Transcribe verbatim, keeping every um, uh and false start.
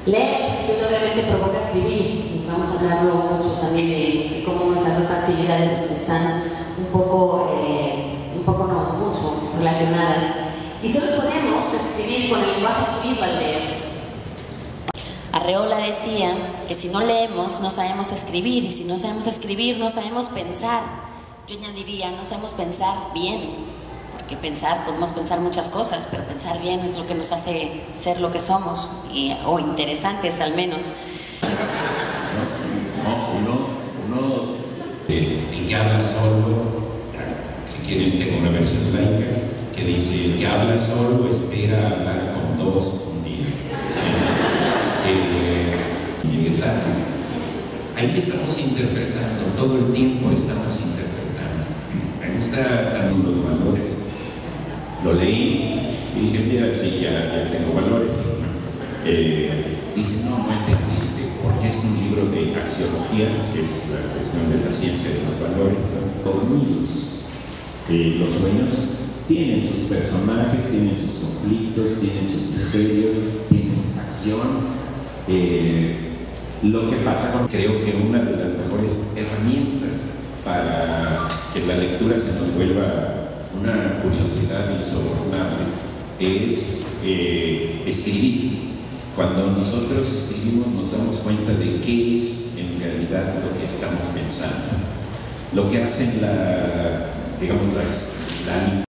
Leer, que obviamente provoca escribir, y vamos a hablarlo mucho también de, de cómo esas dos actividades están un poco, eh, un poco no mucho relacionadas. Y solo podemos escribir con el lenguaje fluido al leer. Arreola decía que si no leemos no sabemos escribir, y si no sabemos escribir no sabemos pensar. Yo añadiría, no sabemos pensar bien. Porque pensar, podemos pensar muchas cosas, pero pensar bien es lo que nos hace ser lo que somos, y, o interesantes al menos. No, uno, uno eh, el que habla solo, si quieren tengo una versión laica, que dice, el que habla solo espera hablar con dos un día. Eh, eh, ahí estamos interpretando, todo el tiempo estamos interpretando. Me gusta también los valores. Lo leí y dije, mira, sí, ya, ya tengo valores. Eh, dice, no, no entendiste, porque es un libro de axiología, que es la cuestión de la ciencia de los valores, ¿no? Dormidos. Eh, los sueños tienen sus personajes, tienen sus conflictos, tienen sus misterios, tienen acción. Eh, lo que pasa con... Creo que una de las mejores herramientas para que la lectura se nos vuelva una curiosidad insobornable es eh, escribir. Cuando nosotros escribimos nos damos cuenta de qué es en realidad lo que estamos pensando. Lo que hacen la, digamos, las, la